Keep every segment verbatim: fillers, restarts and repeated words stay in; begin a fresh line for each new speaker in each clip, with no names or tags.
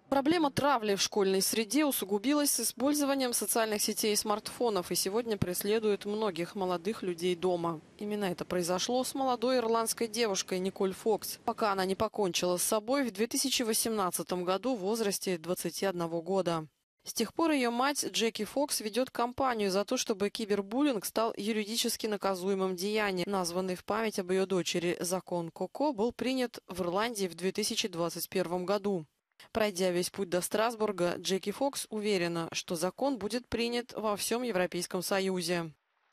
Проблема травли в школьной среде усугубилась с использованием социальных сетей и смартфонов и сегодня преследует многих молодых людей дома. Именно это произошло с молодой ирландской девушкой Николь Фокс, пока она не покончила с собой в две тысячи восемнадцатом году в возрасте двадцати одного года. С тех пор ее мать Джеки Фокс ведет кампанию за то, чтобы кибербуллинг стал юридически наказуемым деянием. Названный в память об ее дочери закон Коко был принят в Ирландии в две тысячи двадцать первом году. Пройдя весь путь до Страсбурга, Джеки Фокс уверена, что закон будет принят во всем Европейском Союзе.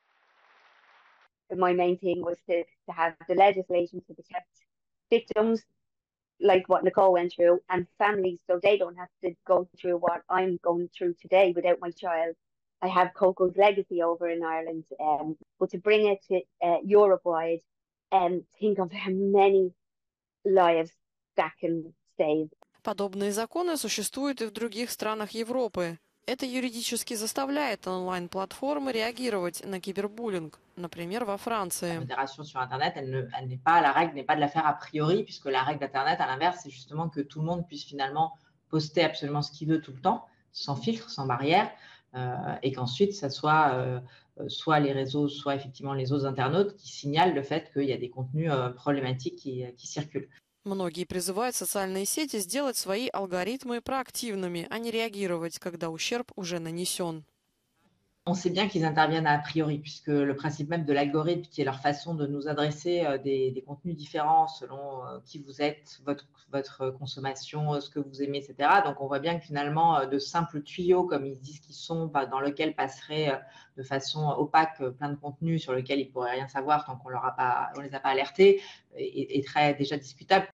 My main thing was to, to have the legislation to protect victims like what Nicole went through and families so they don't have to go through what I'm going through today without my child. I have Coco's legacy over in Ireland, um, but to bring it to uh, Europe-wide and think of how many lives that can save.
Подобные законы существуют и в других странах Европы. Это юридически заставляет онлайн-платформы реагировать на кибербуллинг, например, во
La
Франции.
modération sur Internet, elle ne, elle n'est pas, la règle n'est pas de la faire a priori, puisque la règle d'Internet, à l'inverse, c'est justement que tout le monde puisse finalement poster absolument ce qu'il veut tout le temps, sans filtre, sans barrière, euh, et qu'ensuite, ça soit euh, soit les réseaux, soit effectivement les autres internautes qui signalent le fait qu'il y a des contenus euh, problématiques qui, qui circulent.
Многие призывают социальные сети сделать свои алгоритмы проактивными, а не реагировать, когда ущерб уже нанесен.
On sait bien qu'ils interviennent a priori, puisque le principe même de l'algorithme, qui est leur façon de nous adresser euh, des, des contenus différents selon euh, qui vous êtes, votre, votre consommation, ce que vous aimez, et cetera. Donc, on voit bien que finalement, euh, de simples tuyaux, comme ils disent qu'ils sont, bah, dans lesquels passerait euh, de façon opaque euh, plein de contenus sur lesquels ils ne pourraient rien savoir tant qu'on ne les a pas alertés, est, est très déjà discutable.